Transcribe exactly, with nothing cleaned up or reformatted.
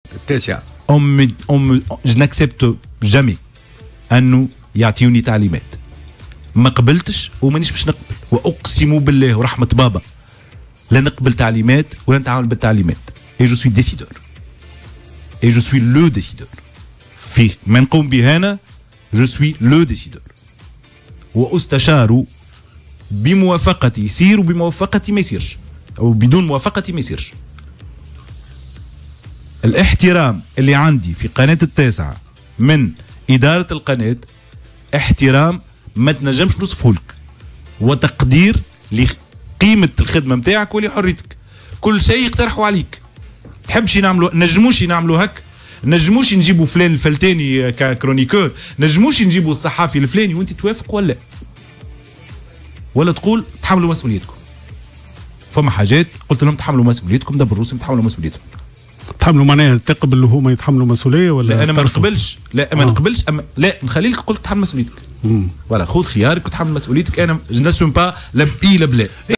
التاسعة. أم أم je n'accepte jamais أنه يعطيوني تعليمات. ما قبلتش ومانيش باش نقبل، وأقسم بالله ورحمة بابا لا نقبل تعليمات ولا نتعامل بالتعليمات. Et je suis décideur. Et je suis le décideur. في ما نقوم به أنا je suis le décideur. وأستشار بموافقتي يصير وبموافقتي ما يصيرش، أو بدون موافقتي ما يصيرش. الاحترام اللي عندي في قناة التاسعة من إدارة القناة احترام ما تنجمش نوصفه لك، وتقدير لقيمة الخدمة متاعك ولحريتك. كل شيء يقترحوا عليك. تحبش نعملوا، نجموش نعملوا هك، نجموش نجيبوا فلان الفلتاني ككرونيكور، نجموش نجيبوا الصحافي الفلاني وانت توافق ولا ولا تقول تحملوا مسؤوليتكم. فما حاجات قلت لهم تحملوا مسؤوليتكم، دبر روسهم تحملوا مسؤوليتكم. تحملوا معناها تقبل هما يتحملوا مسؤوليه ولا؟ لا انا ما نقبلش، لا ما آه. نقبلش، أما لا نخلي لك قلت تحمل مسؤوليتك. فوالا خذ خيارك وتحمل مسؤوليتك. انا جو نسوم با لا بي لا بلا.